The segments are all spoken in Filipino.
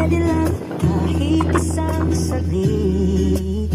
pwede lang kahit isang saglit.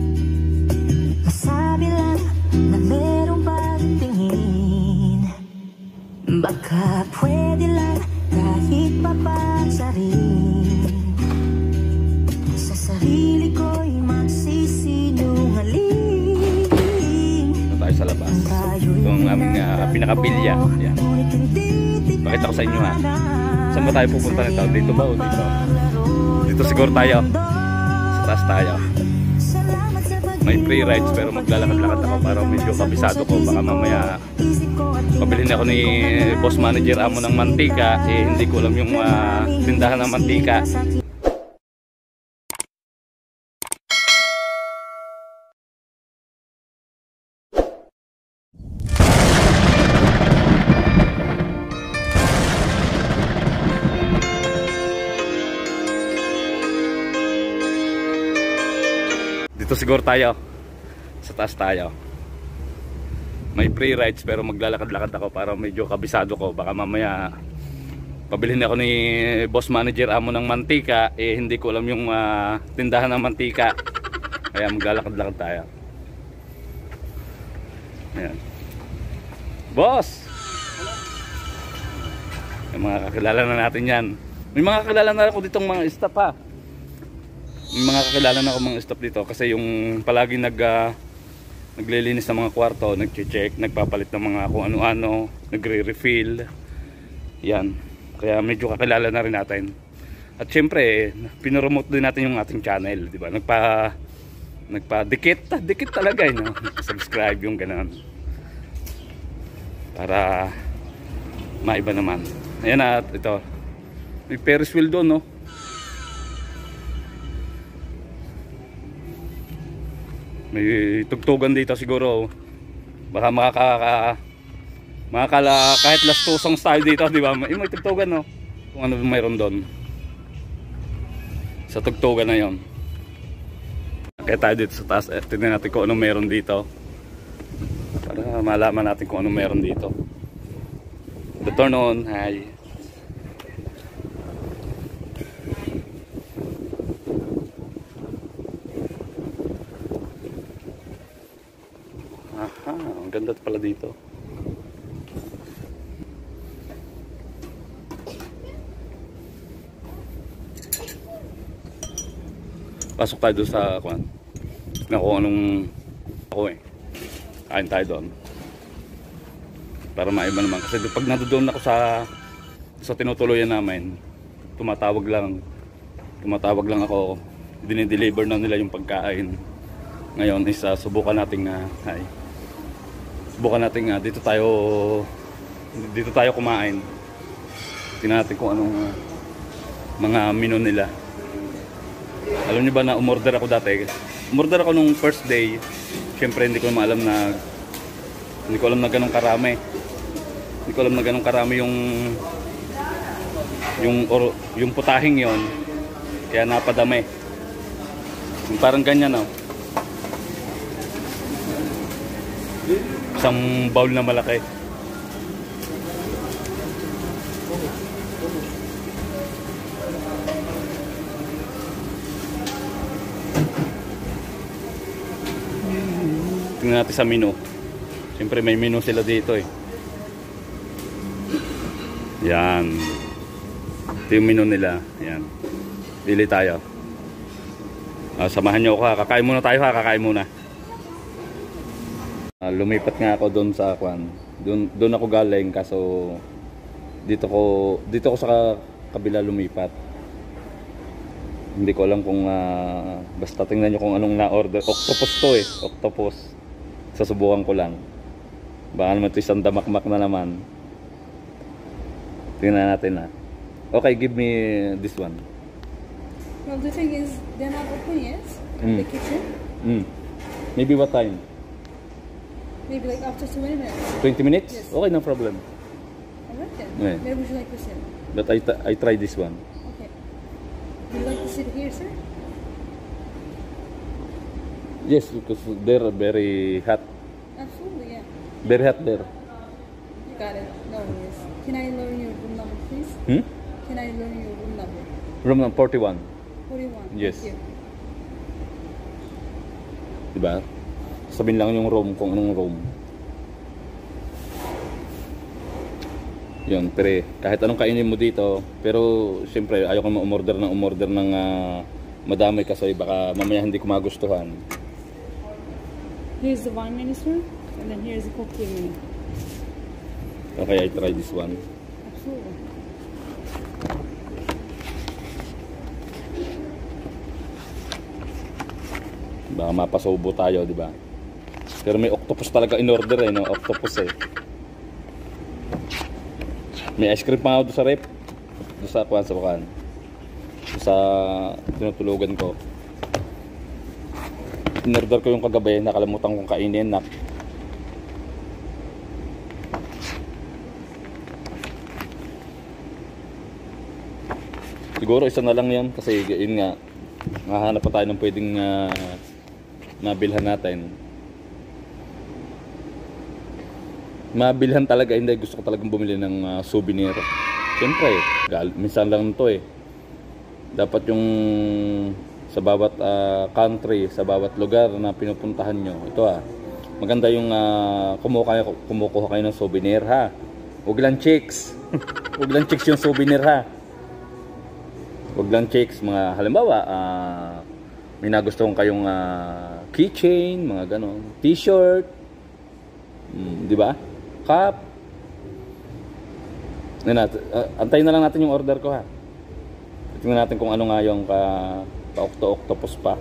Masabi lang na merong pagtingin. Baka pwede lang kahit papansarin. Sa sarili ko'y magsisinungaling. Ito tayo sa labas. Ito ang aming pinakabilya. Yan. Pakita ko sa inyo ha. Saan ba tayo pupunta nito? Dito ba o dito? Dito siguro tayo. Sa taas tayo. May free rides pero maglalakad-lakad ako para medyo kabisado ko. Baka mamaya pabilihin ako ni boss manager amo ng mantika. Eh hindi ko alam yung tindahan ng mantika. Dito siguro tayo. Sa taas tayo. May free rides pero maglalakad-lakad ako para medyo kabisado ko. Baka mamaya pabilihin ako ni boss manager amo ng mantika. Eh hindi ko alam yung tindahan ng mantika. Kaya maglalakad-lakad tayo. Ayan. Boss! Yung mga kakilala na natin yan. May mga kakilala na ako ditong mga staff ha. May mga kakilala na ako mga staff dito kasi yung palagi naglilinis ng mga kwarto, nagche-check, nagpapalit ng mga kung ano-ano, nagre-refill. Yan. Kaya medyo kakilala na rin natin. At syempre, pinoromote din natin yung ating channel, di ba? Nagpa-dikit talaga, no? Subscribe yung ganun. Para maiba naman. Ayan na, ito. May Ferris wheel doon, no? May tugtugan dito siguro. Baka kahit last two songs tayo dito, di ba? May tugtugan, no? Kung ano mayroon doon. Sa tugtugan na yon. Kaya tayo dito sa taas. Tignan natin kung ano mayroon dito. Para malaman natin kung ano mayroon dito. The turn on. Hi. Aha, ang ganda pala dito. Pasok tayo doon sa kung anong ako eh. Kain tayo doon. Para maiba naman. Kasi pag nandoon ako sa tinutuloyan namin, tumatawag lang ako. Dinideliver na nila yung pagkain. Ngayon isa subukan natin dito tayo kumain. Tingnan natin kung anong mga menu nila. Alam niyo ba na umorder ako dati? Umorder ako nung first day. Siyempre hindi ko alam na ganun karami. Hindi ko alam na ganun karami yung putahing yon. Kaya napadami. Yung parang ganyan, no? Isang bowl na malaki. Tingnan natin sa menu. Siyempre may menu sila dito eh. Yan. Ito yung menu nila. Yan. Pili tayo. Samahan nyo ako ha. Kakain muna tayo ha. Kakain muna. Lumipat nga ako doon sa Kwan. Doon ako galing kaso dito ko sa kabila lumipat. Hindi ko alam kung basta tingnan niyo kung anong na-order. Octopus to eh. Octopus. Sasubukan ko lang. Baka naman ito isang damakmak na naman. Tingnan natin ha. Okay, give me this one. Well, the thing is, they're not open yet. The kitchen. Maybe what time? Maybe like after 20 minutes. 20 minutes? Yes. Okay, no problem. Alright then. Yeah. Where would you like to sit? But I try this one. Okay. Would you like to sit here, sir? Yes, because they're very hot. Absolutely, yeah. Very hot there. You got it. No worries. Can I learn your room number, please? Can I learn your room number? Room ng 41. 41. Yes. Thank you. Diba? Sabihin lang yung room kung anong room. Yun, pre. Kahit anong kainin mo dito, pero siyempre ayaw ko umorder ng madami kasi baka mamaya hindi ko magustuhan. Here's the wine minister, and then here's the cocktail menu. Okay, I try this one. Absolutely. Baka mapasubo tayo, di ba? Pero may octopus talaga in order eh, no? Octopus eh. May ice cream pa nga doon sa rep. Doon sa kuwan, sa bukan. Doon sa tinutulugan ko. In-order ko yung kagabi, nakalimutan kong kainin na. Siguro isa na lang yan kasi yun nga, mahanap pa tayo ng pwedeng mabilhan natin. Mabilhan talaga, hindi gusto ko talagang bumili ng souvenir. Siyempre, minsan lang to eh. Dapat yung sa bawat country, sa bawat lugar na pinupuntahan nyo. Ito maganda yung kumukuha kayo ng souvenir ha. Huwag lang chicks. Huwag lang chicks yung souvenir ha. Huwag lang chicks, mga halimbawa, may nagustuhan kayong keychain, mga ganon, t-shirt, di ba? Cup. Antayin na lang natin yung order ko ha. Tingnan natin kung ano nga yung ka-octopus pa.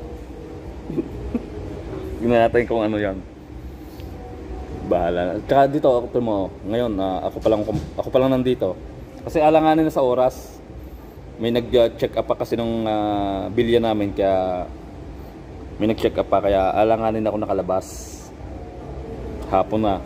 Tingnan natin kung ano yan. Bahala. Tsaka dito ako mo, ngayon ako pa lang nandito. Kasi alanganin na sa oras. May nag-check up pa kasi nung bilya namin, kaya may nag-check up pa, kaya alanganin ako nakalabas. Hapon na.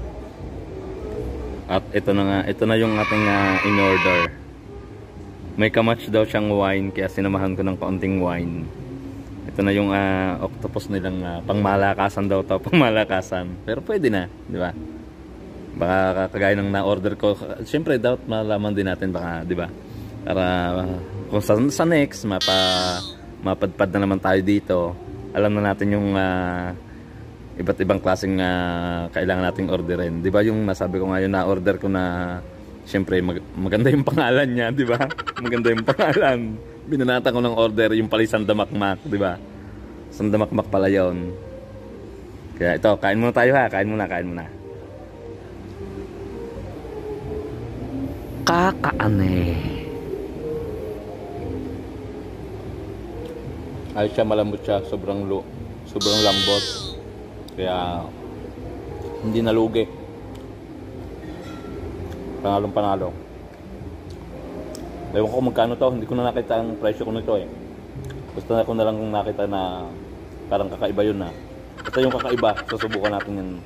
At ito na yung ating in-order. May kamatch daw siyang wine, kaya sinamahan ko ng kaunting wine. Ito na yung octopus nilang pangmalakasan daw to, pangmalakasan. Pero pwede na, di ba? Baka kagaya ng na-order ko. Siyempre, dapat malaman din natin baka, di ba? Para kung sa next mapadpad na naman tayo dito, alam na natin yung iba't ibang klaseng kailangan nating orderin. 'Di ba yung nasabi ko ngayon na order ko na siyempre maganda yung pangalan niya, 'di ba? Maganda yung pangalan. Binanatan ko ng order yung pala Sandamakmak, 'di ba? Sandamakmak pala 'yon. Kaya ito, kain muna tayo ha, kain muna. Kakaane. Ay siya, malambot siya, sobrang lambot. Kaya hindi nalugi. Panalo. Ewan ko kung magkano to, hindi ko na nakita ang presyo ko nito eh. Basta ako na lang nakita na parang kakaiba yun na. Basta yung kakaiba, susubukan natin yun.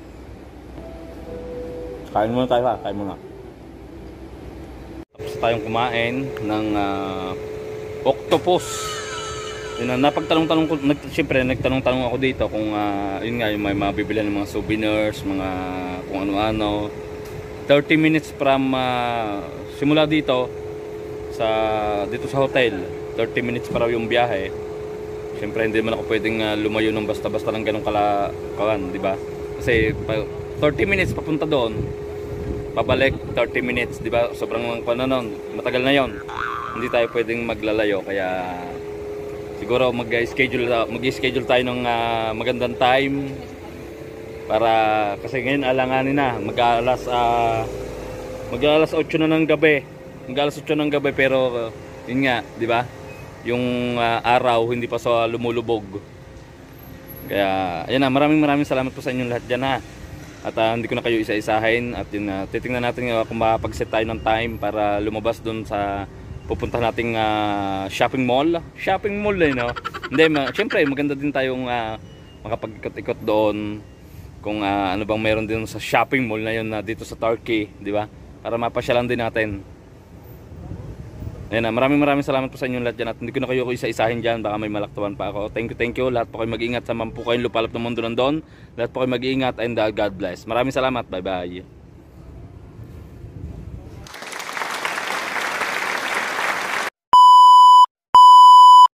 Kain muna tayo ha, kain muna. Tapos tayong kumain ng octopus. Napagtanong-tanong ko, siyempre nagtanong-tanong ako dito kung yun nga, yung may mabibili ng mga souvenirs, mga kung ano-ano. 30 minutes from simula dito sa hotel, 30 minutes para yung biyahe. Siyempre hindi man ako pwedeng lumayo ng basta-basta lang ganun kawan, di ba? Kasi 30 minutes papunta doon, pabalik 30 minutes, di ba? Sobrang matagal na yon. Hindi tayo pwedeng maglalayo, kaya siguro mag-schedule tayo ng magandang time para, kasi ngayon alanganin na, mag-alas 8 na ng gabi. Mag-alas 8 ng gabi, pero yun nga, di ba? Yung araw hindi pa sa lumulubog. Kaya ayan na, maraming salamat po sa inyong lahat diyan ha. At hindi ko na kayo isa-isahin, at yun titingnan natin kung makapag-set tayo ng time para lumabas doon sa pupunta nating shopping mall eh, no? Hindi, syempre maganda din tayong makapag-ikot-ikot doon kung ano bang meron din sa shopping mall na yun dito sa Turkey, di ba? Para mapasyalan din natin. Ayan na, maraming salamat po sa inyong lahat dyan, at hindi ko na kayo isa-isahin dyan, baka may malaktawan pa ako. Thank you, lahat po kayo mag-iingat sa man po kayong lupalop ng mundo nandun. Lahat po kayo mag-iingat, and God bless. Maraming salamat, bye bye.